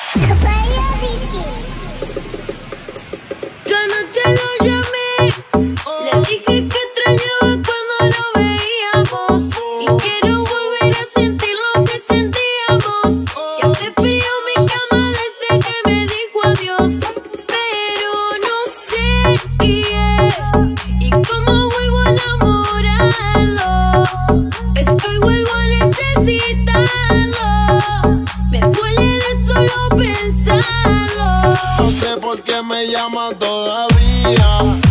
Yo anoche lo llamé, le dije que extrañaba cuando nos veíamos y quiero volver a sentir lo que sentíamos. Que hace frío en mi cama desde que me dijo adiós, pero no sé y cómo vuelvo a enamorarlo. Es que hoy vuelvo a necesitarlo, me duele de solo pensarlo. No sé por qué me llama todavía.